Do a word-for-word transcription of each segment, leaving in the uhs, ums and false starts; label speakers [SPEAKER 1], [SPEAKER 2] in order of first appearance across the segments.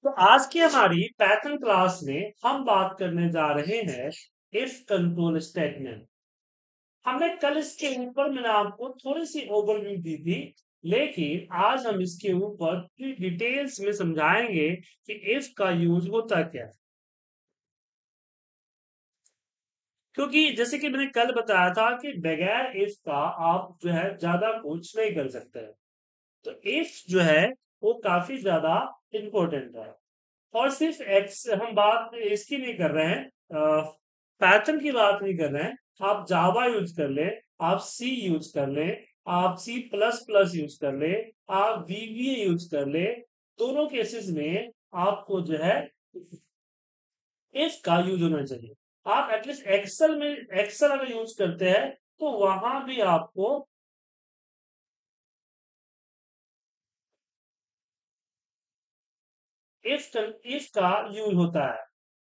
[SPEAKER 1] तो आज की हमारी पैथन क्लास में हम बात करने जा रहे हैं इफ कंट्रोल स्टेटमेंट। हमने कल इसके ऊपर मैंने आपको थोड़ी सी ओवरव्यू दी थी, लेकिन आज हम इसके ऊपर डिटेल्स में समझाएंगे कि इफ का यूज होता क्या है। क्योंकि जैसे कि मैंने कल बताया था कि बगैर इफ का आप जो है ज्यादा कुछ नहीं कर सकते हैं। तो इफ जो है वो काफी ज्यादा इंपॉर्टेंट है। और सिर्फ एक्स हम बात इसकी नहीं कर रहे हैं, पैथन की बात नहीं कर रहे हैं। आप जावा यूज कर ले, आप सी यूज कर ले, आप सी प्लस प्लस यूज कर ले, आप वीबीए यूज कर ले। दोनों केसेस में आपको जो है इफ का यूज होना चाहिए। आप एटलीस्ट एक्सेल में एक्सेल अगर यूज करते हैं तो वहां भी आपको इफ इफ का यूज होता है।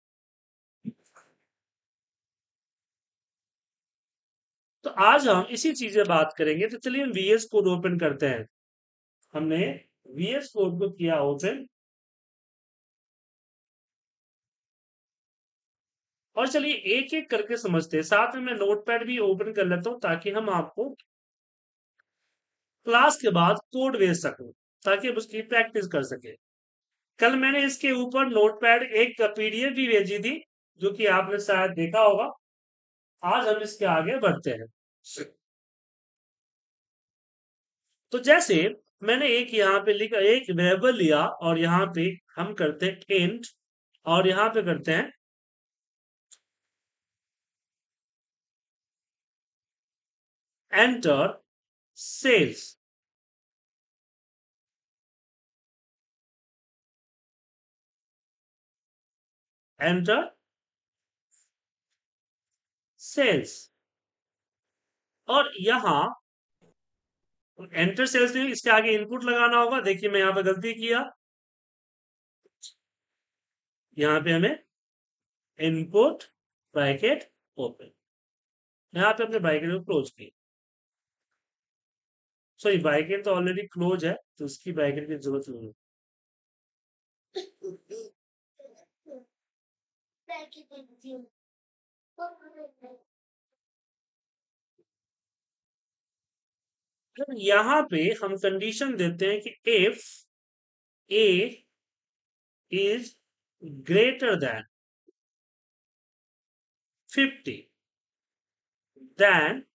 [SPEAKER 1] तो आज हम इसी चीज पे बात करेंगे। तो चलिए हम वीएस कोड ओपन करते हैं। हमने वीएस कोड को किया ओपन, और चलिए एक एक करके समझते हैं। साथ में मैं नोटपैड भी ओपन कर लेता हूं ताकि हम आपको क्लास के बाद कोड भेज सकूं, ताकि हम उसकी प्रैक्टिस कर सके। कल मैंने इसके ऊपर नोटपैड एक पीडीएफ भी भेजी थी, जो कि आपने शायद देखा होगा। आज हम इसके आगे बढ़ते हैं। तो जैसे मैंने एक यहाँ पे लिखा, एक वेरिएबल लिया और यहाँ पे हम करते हैं इंट, और यहाँ पे करते हैं एंटर सेल्स। Enter sales. और यहाँ एंटर सेल्स नहीं, इसके आगे इनपुट लगाना होगा। देखिए मैं यहाँ पे गलती किया, यहाँ पे हमें इनपुट ब्रैकेट ओपन, यहाँ पे अपने ब्रैकेट को क्लोज किया। सॉरी, ब्रैकेट तो ऑलरेडी क्लोज है, तो उसकी ब्रैकेट की जरूरत नहीं है। यहाँ पे हम कंडीशन देते हैं कि if A is greater than fifty, then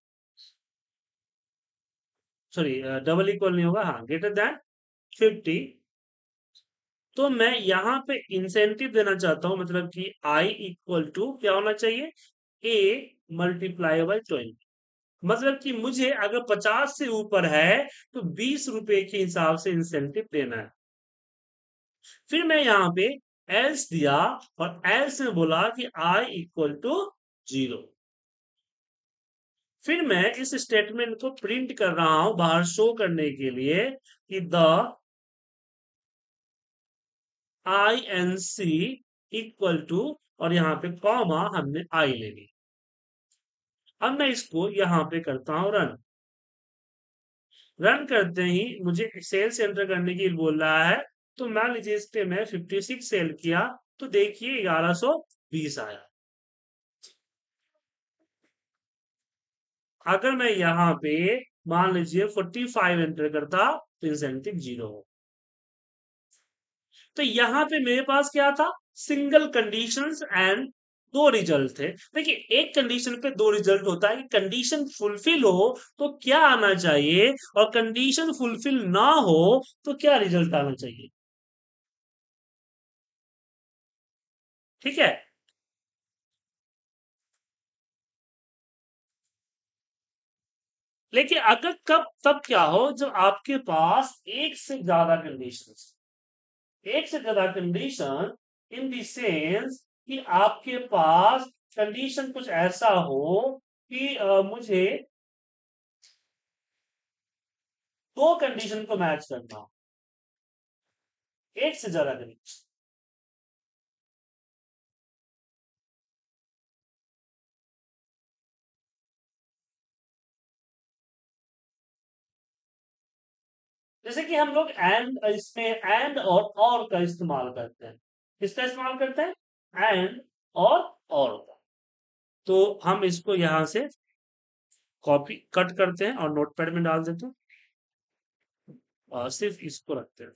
[SPEAKER 1] sorry double equal नहीं होगा, हाँ ग्रेटर देन फिफ्टी। तो मैं यहाँ पे इंसेंटिव देना चाहता हूं, मतलब कि आई इक्वल टू क्या होना चाहिए, ए मल्टीप्लाई बाय ट्वेंटी। मतलब कि मुझे अगर पचास से ऊपर है तो बीस रुपए के हिसाब से इंसेंटिव देना है। फिर मैं यहाँ पे एल्स दिया, और एल्स में बोला कि आई इक्वल टू जीरो। फिर मैं इस स्टेटमेंट को प्रिंट कर रहा हूं बाहर शो करने के लिए कि the I N C equal to, और यहाँ पे कॉमा हमने आई ले ली। अब मैं इसको यहाँ पे करता हूं रन। रन करते ही मुझे सेल्स एंटर करने की बोल रहा है। तो मान लीजिए इस पे मैं फिफ्टी सिक्स सेल किया, तो देखिए ग्यारह सौ बीस आया। अगर मैं यहाँ पे मान लीजिए फोर्टी फाइव एंटर करता तो इंसेंटिव जीरो हो। तो यहाँ पे मेरे पास क्या था, सिंगल कंडीशंस एंड दो रिजल्ट थे। देखिए एक कंडीशन पे दो रिजल्ट होता है कि कंडीशन फुलफिल हो तो क्या आना चाहिए, और कंडीशन फुलफिल ना हो तो क्या रिजल्ट आना चाहिए। ठीक है। लेकिन अगर कब तब क्या हो, जब आपके पास एक से ज्यादा कंडीशन, एक से ज्यादा कंडीशन इन द सेंस कि आपके पास कंडीशन कुछ ऐसा हो कि अ, मुझे दो कंडीशन को मैच करना हो, एक से ज्यादा कंडीशन। जैसे कि हम लोग एंड इसमें एंड और और का इस्तेमाल करते हैं। किसका इस्तेमाल करते हैं? एंड और और का। तो हम इसको यहां से कॉपी कट करते हैं और नोटपैड में डाल देते हैं और सिर्फ इसको रखते हैं।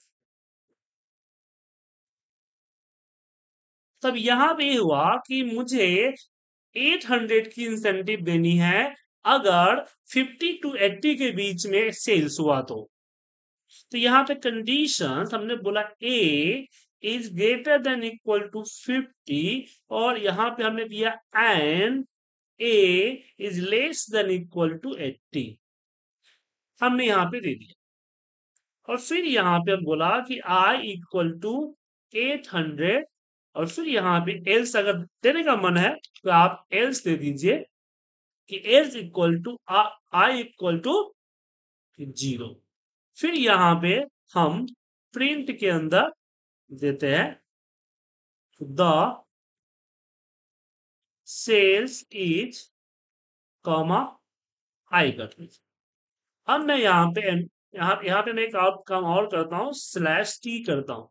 [SPEAKER 1] तब यहां पे ये हुआ कि मुझे आठ सौ की इंसेंटिव देनी है अगर पचास टू अस्सी के बीच में सेल्स हुआ तो। तो यहाँ पे कंडीशन हमने बोला A is greater than equal to fifty और यहाँ पे हमने दिया and A is less than equal to eighty, हमने यहाँ पे दे दिया। और फिर यहाँ पे हम बोला कि I equal to eight hundred और फिर यहाँ पे एल्स अगर देने का मन है तो आप एल्स दे दीजिए कि else equal to I equal to zero. फिर यहाँ पे हम प्रिंट के अंदर देते हैं the sales is comma I करते हैं। अब मैं यहाँ पे यहाँ यहाँ पे मैं एक और काम और करता हूँ, स्लैश टी करता हूँ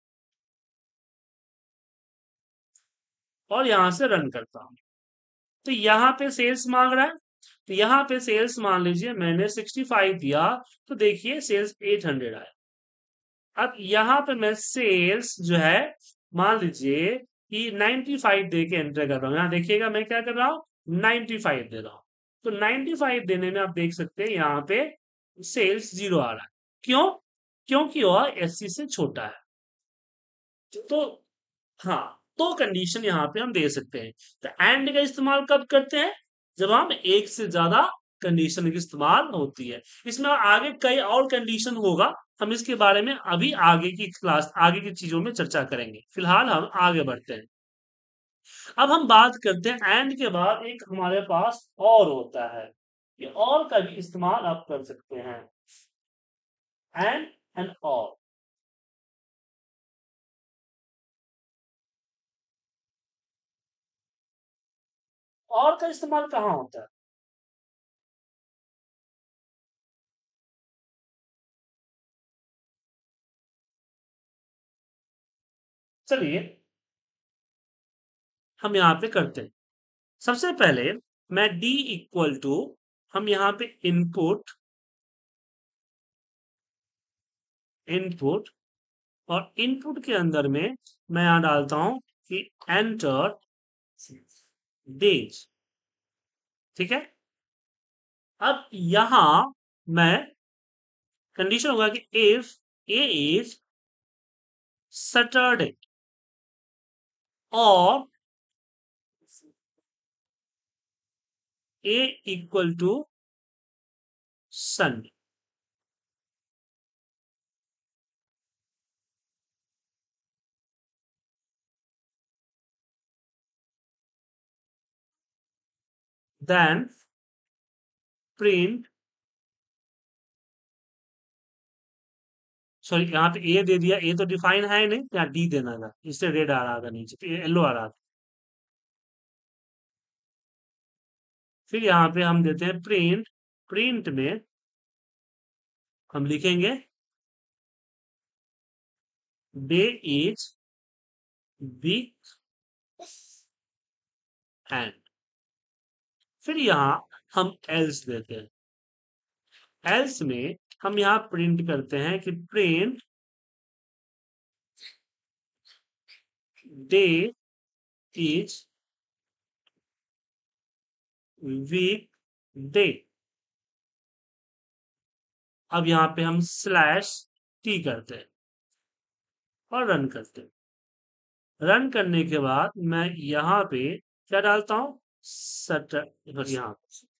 [SPEAKER 1] और यहां से रन करता हूँ। तो यहाँ पे सेल्स मांग रहा है, तो यहाँ पे सेल्स मान लीजिए मैंने पैंसठ दिया तो देखिए सेल्स आठ सौ आया। अब यहाँ पे मैं सेल्स जो है मान लीजिए कि पचानवे दे के एंटर कर रहा हूँ। यहाँ देखिएगा मैं क्या कर रहा हूँ, पचानवे दे रहा हूँ। तो पचानवे देने में आप देख सकते हैं यहाँ पे सेल्स जीरो आ रहा है। क्यों? क्योंकि वह अस्सी से छोटा है। तो हाँ, तो कंडीशन यहाँ पे हम दे सकते हैं। तो एंड का इस्तेमाल कब करते हैं? जब हम एक से ज्यादा कंडीशन की इस्तेमाल होती है। इसमें आगे कई और कंडीशन होगा, हम इसके बारे में अभी आगे की क्लास आगे की चीजों में चर्चा करेंगे। फिलहाल हम आगे बढ़ते हैं। अब हम बात करते हैं एंड के बाद एक हमारे पास और होता है, ये और का भी इस्तेमाल आप कर सकते हैं। एंड एंड और और का इस्तेमाल कहाँ होता है? चलिए हम यहाँ पे करते हैं। सबसे पहले मैं d इक्वल टू हम यहाँ पे इनपुट इनपुट और इनपुट के अंदर में मैं यहां डालता हूं कि एंटर डेज। ठीक है। अब यहां मैं कंडीशन होगा कि इफ ए इज सैटरडे और A equal to Sunday. Then print sorry यहाँ पे ए दे दिया, ए तो डिफाइन है नहीं, यहाँ डी देना था, इससे रेड आ रहा था, नीचे येलो आ रहा था। फिर यहाँ पे हम देते हैं प्रिंट, प्रिंट में हम लिखेंगे डे इज वीक एंड। फिर यहाँ हम एल्स देते हैं। एल्स में हम यहाँ प्रिंट करते हैं कि print day is week day. अब यहाँ पे हम स्लैश टी करते हैं और रन करते हैं। रन करने के बाद मैं यहाँ पे क्या डालता हूं, सटर यहाँ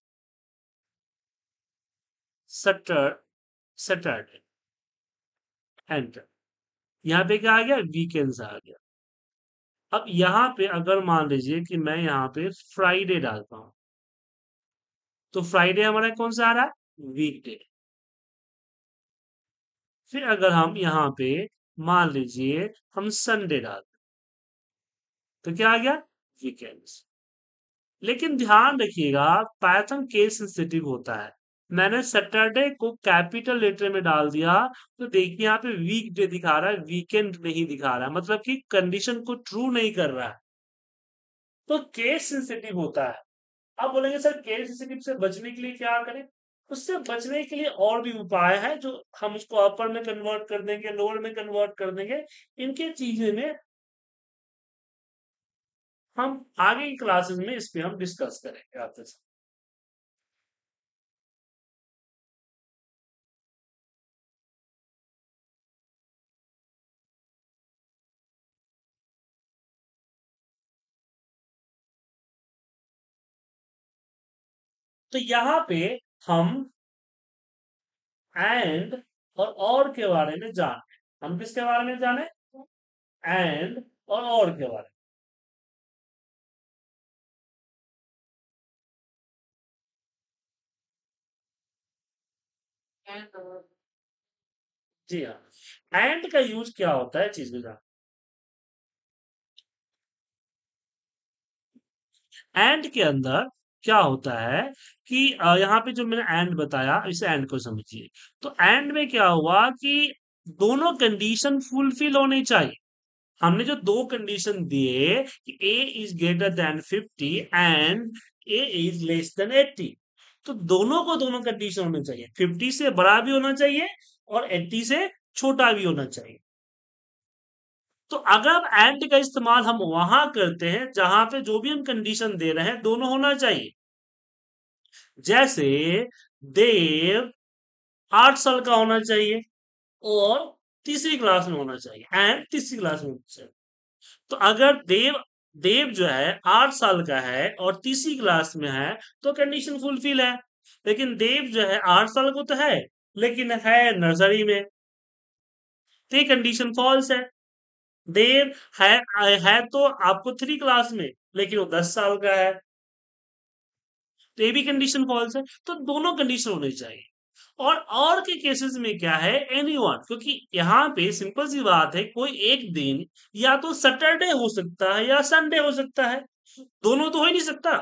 [SPEAKER 1] सटर सैटरडे एंटर। यहाँ पे क्या आ गया, वीकेंड्स आ गया। अब यहाँ पे अगर मान लीजिए कि मैं यहाँ पे फ्राइडे डालता हूं तो फ्राइडे हमारा कौन सा आ रहा है, वीकडे। फिर अगर हम यहाँ पे मान लीजिए हम संडे डालते तो क्या आ गया, वीकेंड्स। लेकिन ध्यान रखिएगा पाइथन केस सेंसिटिव होता है। मैंने सैटरडे को कैपिटल लेटर में डाल दिया, तो देखिए यहाँ पे वीक डे दिखा रहा है, वीकेंड नहीं दिखा रहा है, मतलब कि कंडीशन को ट्रू नहीं कर रहा है। तो केस सेंसिटिव होता है। आप बोलेंगे सर केस सेंसिटिव से बचने के लिए क्या करें? उससे बचने के लिए और भी उपाय है, जो हम उसको अपर में कन्वर्ट कर देंगे, लोअर में कन्वर्ट कर देंगे। इनके चीजें में हम आगे की क्लासेस में इस पे हम डिस्कस करेंगे आपके साथ। तो यहाँ पे हम एंड और और के बारे में जाने, हम किसके बारे में जाने? एंड और और के बारे में। जी हाँ, एंड का यूज क्या होता है चीज में जान। एंड के अंदर क्या होता है कि अ, यहाँ पे जो मैंने एंड बताया, इस एंड को समझिए। तो एंड में क्या हुआ कि दोनों कंडीशन फुलफिल होनी चाहिए। हमने जो दो कंडीशन दिए कि A is greater than fifty and A is less than eighty, तो दोनों को दोनों कंडीशन होनी चाहिए, फिफ्टी से बड़ा भी होना चाहिए और एट्टी से छोटा भी होना चाहिए। तो अगर एंड का इस्तेमाल हम वहां करते हैं जहां पे जो भी हम कंडीशन दे रहे हैं दोनों होना चाहिए। जैसे देव आठ साल का होना चाहिए और तीसरी क्लास में होना चाहिए, एंड तीसरी क्लास में होना चाहिए। तो अगर देव देव जो है आठ साल का है और तीसरी क्लास में है, तो कंडीशन फुलफिल है। लेकिन देव जो है आठ साल को तो है, लेकिन है नर्सरी में, तो ये कंडीशन फॉल्स है। देव है है तो आपको थ्री क्लास में, लेकिन वो दस साल का है, तो ये भी कंडीशन फॉल्स है। तो दोनों कंडीशन होनी चाहिए। और और के केसेस में क्या है, एनी वन, क्योंकि यहाँ पे सिंपल सी बात है, कोई एक दिन या तो सैटरडे हो सकता है या संडे हो सकता है, दोनों तो हो ही नहीं सकता।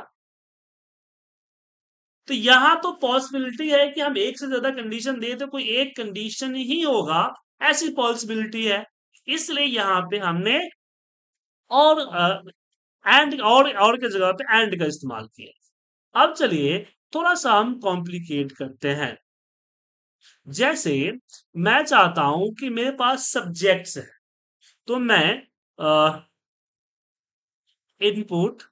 [SPEAKER 1] तो यहाँ तो पॉसिबिलिटी है कि हम एक से ज्यादा कंडीशन दे तो कोई एक कंडीशन ही होगा, ऐसी पॉसिबिलिटी है। इसलिए यहाँ पे हमने और एंड और और के जगह पे एंड का इस्तेमाल किया। अब चलिए थोड़ा सा हम कॉम्प्लिकेट करते हैं। जैसे मैं चाहता हूं कि मेरे पास सब्जेक्ट्स है, तो मैं इनपुट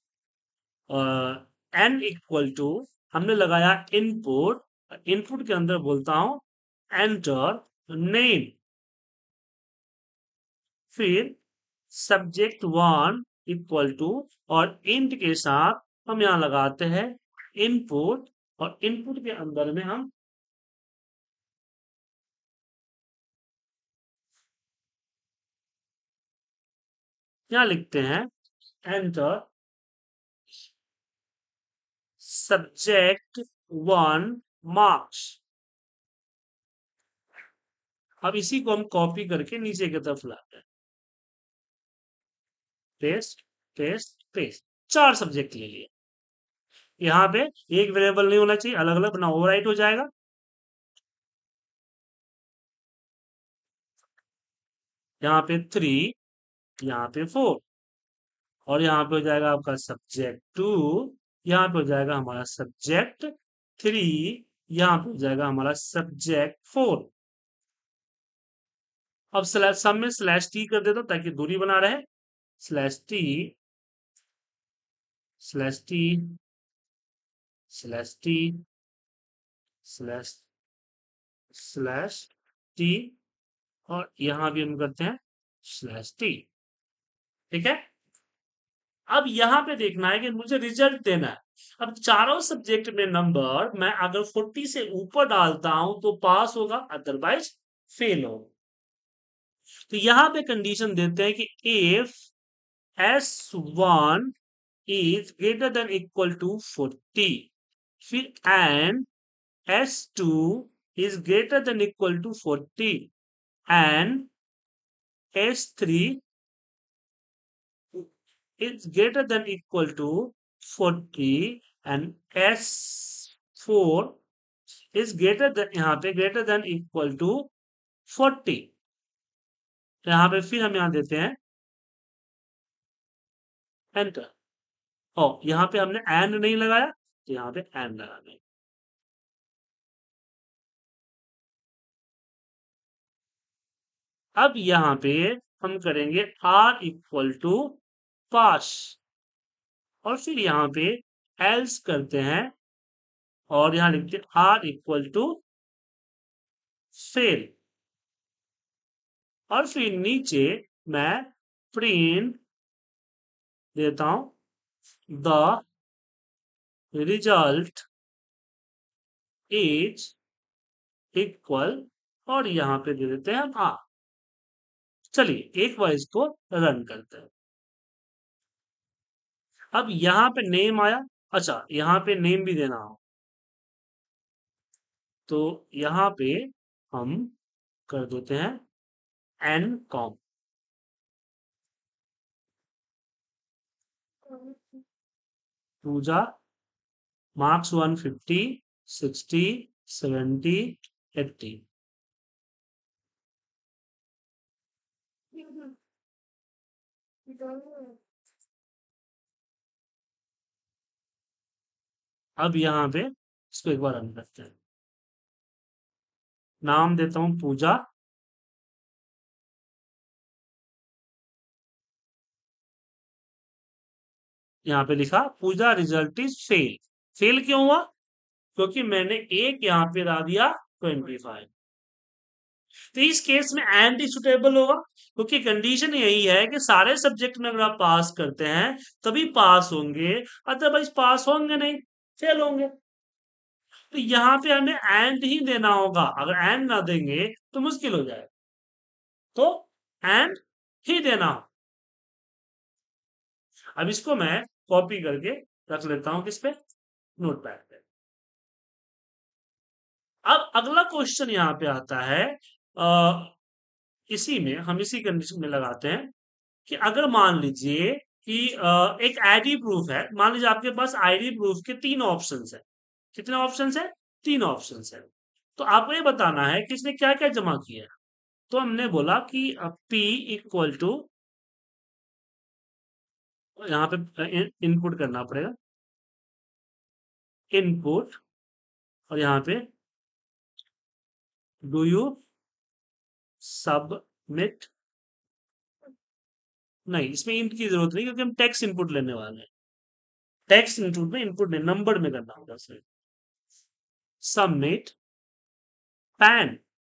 [SPEAKER 1] एन इक्वल टू, हमने लगाया इनपुट, इनपुट के अंदर बोलता हूं एंटर नेम, फिर सब्जेक्ट वन इक्वल टू, और इंट के साथ हम यहां लगाते हैं इनपुट, और इनपुट के अंदर में हम क्या लिखते हैं, एंटर सब्जेक्ट वन मार्क्स। अब इसी को हम कॉपी करके नीचे की तरफ लाते हैं, पेस्ट पेस्ट पेस्ट, चार सब्जेक्ट ले लिए। यहाँ पे एक वेरिएबल नहीं होना चाहिए, अलग अलग, ना ओवरराइट हो जाएगा। यहाँ पे थ्री, यहाँ पे फोर, और यहाँ पे हो जाएगा आपका सब्जेक्ट टू, यहाँ पे हो जाएगा हमारा सब्जेक्ट थ्री, यहाँ पे हो जाएगा हमारा सब्जेक्ट फोर। अब स्लैश सब में स्लैश टी कर देता हूं ताकि दूरी बना रहे, slash T slash T slash T slash slash T, और यहां भी हम करते हैं स्लैश टी। ठीक है। अब यहाँ पे देखना है कि मुझे रिजल्ट देना है। अब चारों सब्जेक्ट में नंबर मैं अगर फोर्टी से ऊपर डालता हूं तो पास होगा, अदरवाइज फेल होगा। तो यहाँ पे कंडीशन देते हैं कि if S one is greater than equal to forty, फिर and S two is greater than equal to forty and S three is greater than equal to forty and S four is greater than, यहाँ पे greater than equal to forty. तो यहाँ पे फिर हम यहाँ देते हैं एंटर। ओ, यहाँ पे हमने एंड नहीं लगाया, तो यहाँ पे एंड लगा दें। अब यहाँ पे हम करेंगे आर इक्वल टू पास, और फिर यहाँ पे एल्स करते हैं, और यहाँ लिखते हैं आर इक्वल टू फेल, और फिर नीचे मैं प्रिंट देता हूं द रिजल्ट इज इक्वल, और यहाँ पे दे देते हैं हम आ। चलिए एक बार इसको रन करते हैं। अब यहाँ पे नेम आया, अच्छा यहाँ पे नेम भी देना हो, तो यहाँ पे हम कर देते हैं एन कॉम। Pooja, marks one fifty, sixty, seventy, eighty. अब यहाँ पे इसको एक बार रन करते हैं। नाम देता हूं पूजा, यहाँ पे लिखा Pooja result is fail. Fail क्यों हुआ? क्योंकि मैंने एक यहाँ पे ला दिया ट्वेंटी फाइव। तो इस केस में एंड ही सुटेबल होगा, क्योंकि कंडीशन यही है कि सारे सब्जेक्ट में अगर आप पास करते हैं तभी पास होंगे, अदरवाइज पास होंगे नहीं, फेल होंगे। तो यहाँ पे हमें एंड ही देना होगा, अगर एंड ना देंगे तो मुश्किल हो जाएगा, तो एंड ही देना हो। अब इसको मैं कॉपी करके रख लेता हूं किस पे, नोटपैड पे। अब अगला क्वेश्चन यहाँ पे आता है, आ, इसी में हम इसी कंडीशन में लगाते हैं कि अगर मान लीजिए कि अ, एक आईडी प्रूफ है, मान लीजिए आपके पास आईडी प्रूफ के तीन ऑप्शंस है। कितने ऑप्शंस है? तीन ऑप्शंस है। तो आपको ये बताना है कि इसने क्या क्या जमा किया है। तो हमने बोला कि पी इक्वल टू, यहाँ पे इनपुट करना पड़ेगा, इनपुट, और यहाँ पे डू यू सबमिट, नहीं इसमें इंट की जरूरत नहीं क्योंकि हम टेक्स्ट इनपुट लेने वाले हैं। टेक्स्ट इनपुट में इनपुट नहीं, नंबर में करना होगा सर। सबमिट पैन,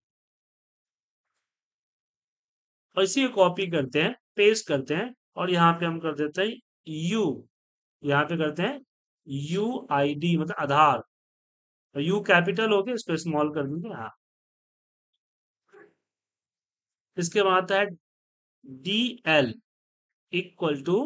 [SPEAKER 1] और इसी को कॉपी करते हैं, पेस्ट करते हैं, और यहाँ पे हम कर देते हैं यू, यहाँ पे करते हैं यू आई डी मतलब आधार, यू कैपिटल हो गया, इसको स्मॉल कर देंगे, हाँ। इसके बाद आता है डी एल इक्वल टू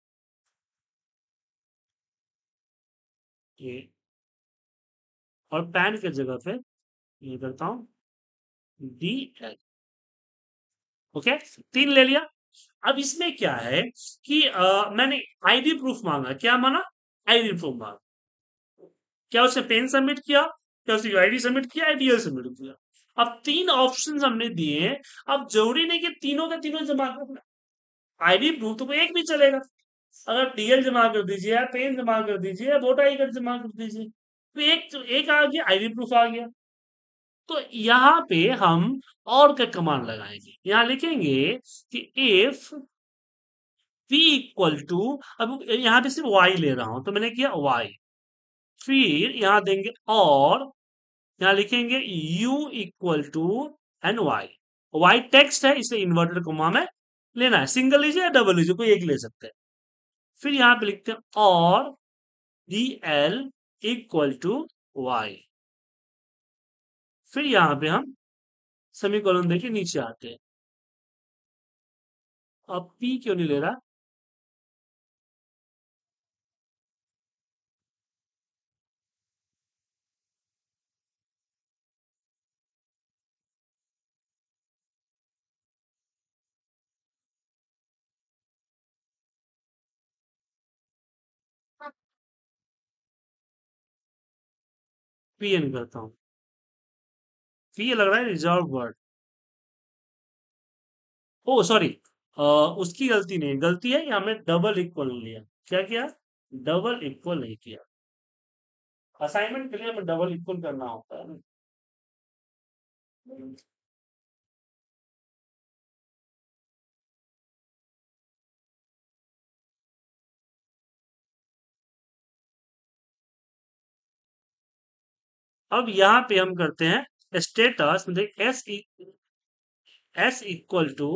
[SPEAKER 1] ये, और पैन के जगह पे ये करता हूं डी एल। ओके, तीन ले लिया। अब इसमें क्या है कि अ, मैंने आईडी प्रूफ मांगा, क्या माना? आईडी प्रूफ मांगा। क्या उसने पेन सबमिट किया, क्या उसने आईडी सबमिट किया, आईडीएल सबमिट किया? अब तीन ऑप्शंस हमने दिए, अब जरूरी नहीं कि तीनों के तीनों जमा करना। आईडी प्रूफ तो कोई एक भी चलेगा, अगर डीएल जमा कर दीजिए या पेन जमा कर दीजिए या वोटर आई कार्ड जमा कर दीजिए, तो एक तो एक आ गया, आईडी प्रूफ आ गया। तो यहाँ पे हम और क्या कमांड लगाएंगे, यहाँ लिखेंगे कि इफ p इक्वल टू, अब यहाँ पे सिर्फ y ले रहा हूं तो मैंने किया y, फिर यहाँ देंगे और यहाँ लिखेंगे u equal to N Y. Y text है इसलिए इन्वर्टेड कोमा में लेना है, सिंगल लीजिए या डबल लीजिए, कोई एक ले सकते हैं। फिर यहाँ पे लिखते हैं और D L equal to Y, फिर यहाँ पे हम सेमीकोलन देके नीचे आते हैं। अब p क्यों नहीं ले रहा? पी एन करता हूं, कि ये लग रहा है रिजर्व वर्ड। ओ सॉरी, उसकी गलती नहीं, गलती है, यहाँ में डबल इक्वल लिया। क्या किया? डबल इक्वल नहीं किया। असाइनमेंट के लिए हमें डबल इक्वल करना होता है ना। अब यहाँ पे हम करते हैं स्टेटस, मतलब S S equal to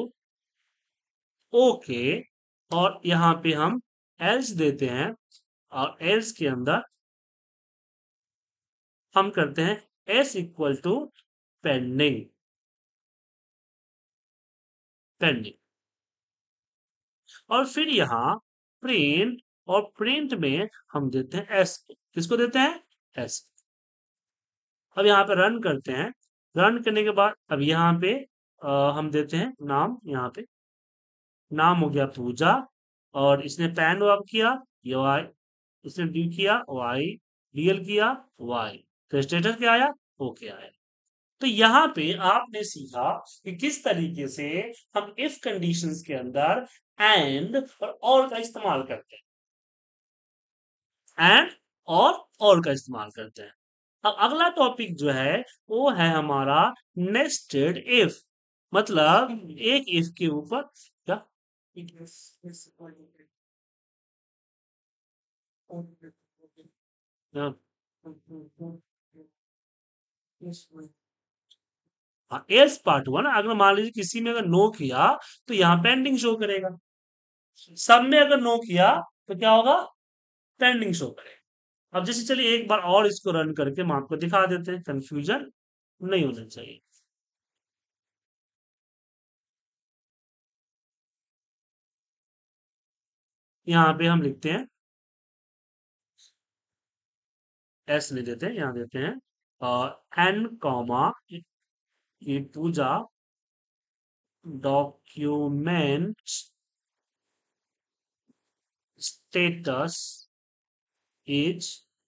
[SPEAKER 1] okay, और यहाँ पे हम एल्स देते हैं, और एल्स के अंदर हम करते हैं S equal to pending, pending. और फिर यहाँ प्रिंट, और प्रिंट में हम देते हैं एस। किसको देते हैं? एस। अब यहाँ पे रन करते हैं। रन करने के बाद अब यहाँ पे अ, हम देते हैं नाम। यहाँ पे नाम हो गया पूजा, और इसने पैन वाप किया, ये वाई, इसने डी किया वाई, डीएल किया वाई, तो स्टेटस क्या आया? ओके आया। तो यहाँ पे आपने सीखा कि किस तरीके से हम इफ कंडीशंस के अंदर एंड और और का इस्तेमाल करते हैं, एंड और और का इस्तेमाल करते हैं। अब अगला टॉपिक जो है वो है हमारा नेस्टेड इफ, मतलब एक इफ के ऊपर क्या। हाँ, एल्स पार्ट हुआ ना। अगर मान लीजिए किसी में अगर नो किया तो यहाँ पेंडिंग शो करेगा, सब में अगर नो किया तो क्या होगा? पेंडिंग शो करेगा। अब जैसे चलिए एक बार और इसको रन करके हम आपको दिखा देते हैं, कंफ्यूजन नहीं होना चाहिए। यहाँ पे हम लिखते हैं, एस नहीं देते, यहाँ देते हैं एन कॉमा, ये पूजा डॉक्यूमेंट स्टेटस इज,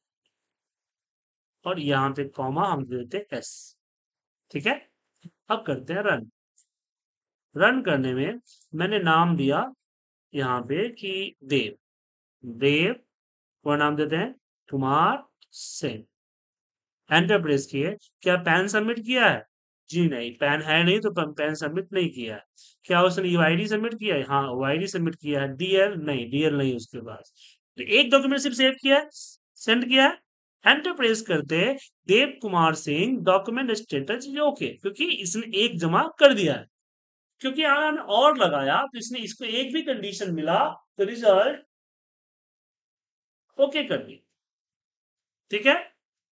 [SPEAKER 1] और यहाँ पे कॉमा हम देते हैं एस। ठीक है। अब करते हैं रन। रन करने में मैंने नाम दिया यहाँ पे कि देव, देव और नाम देते हैं कुमार सिंह। एंटर प्रेस किए। क्या पैन सबमिट किया है? जी नहीं, पैन है नहीं, तो पैन सबमिट नहीं किया है। क्या उसने यूआईडी सबमिट किया है? हाँ, यूआईडी सबमिट किया है। डीएल नहीं, डीएल नहीं उसके पास। तो एक डॉक्यूमेंट सिर्फ सेव किया है, सेंड किया है। एंटर प्रेस करते Dev Kumar Singh document status okay, क्योंकि इसने एक जमा कर दिया है। क्योंकि यहाँ हमने और लगाया तो इसने इसको एक भी कंडीशन मिला, तो रिजल्ट ओके कर दी। ठीक है।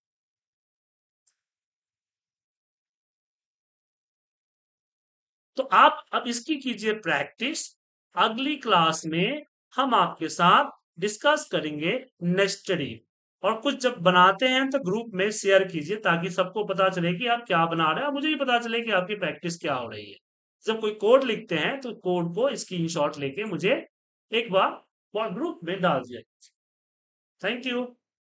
[SPEAKER 1] तो आप अब इसकी कीजिए प्रैक्टिस। अगली क्लास में हम आपके साथ डिस्कस करेंगे नेस्टेड इफ। और कुछ जब बनाते हैं तो ग्रुप में शेयर कीजिए, ताकि सबको पता चले कि आप क्या बना रहे हैं, और मुझे भी पता चले कि आपकी प्रैक्टिस क्या हो रही है। जब कोई कोड लिखते हैं तो कोड को स्क्रीनशॉट लेके मुझे एक बार ग्रुप में डाल दिया। Thank you.